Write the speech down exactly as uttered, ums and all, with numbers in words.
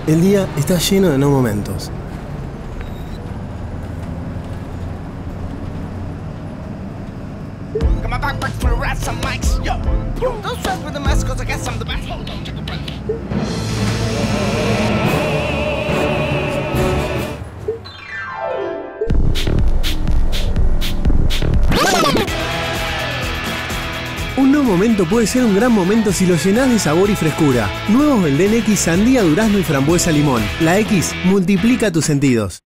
El día está lleno de no momentos. Got my backpack full of rats and mics, yo. Don't stress with the mess, cause I guess I'm the best. Hold on, take a breath. Un no momento puede ser un gran momento si lo llenás de sabor y frescura. Nuevos Belden X, sandía, durazno y frambuesa limón. La X multiplica tus sentidos.